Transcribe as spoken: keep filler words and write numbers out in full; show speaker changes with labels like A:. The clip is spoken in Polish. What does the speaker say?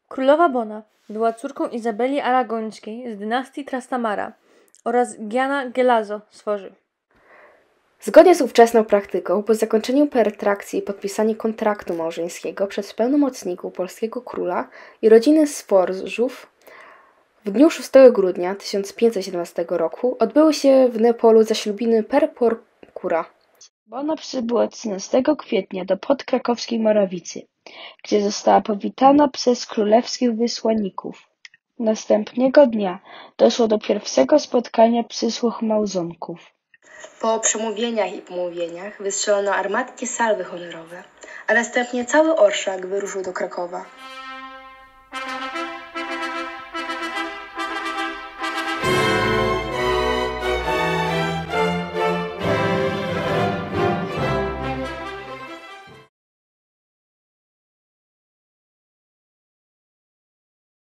A: Królowa Bona była córką Izabeli Aragońskiej z dynastii Trastamara oraz Giana Gelazo z Forzy.
B: Zgodnie z ówczesną praktyką, po zakończeniu pertrakcji i podpisaniu kontraktu małżeńskiego przez pełnomocników polskiego króla i rodziny Sforzów w dniu szóstego grudnia tysiąc pięćset siedemnastego roku odbyły się w Neapolu zaślubiny per procura.
C: Bona przybyła trzynastego kwietnia do podkrakowskiej Morawicy, gdzie została powitana przez królewskich wysłanników. Następnego dnia doszło do pierwszego spotkania przyszłych małżonków.
D: Po przemówieniach i pomówieniach wystrzelono armatnie salwy honorowe, a następnie cały orszak wyruszył do Krakowa.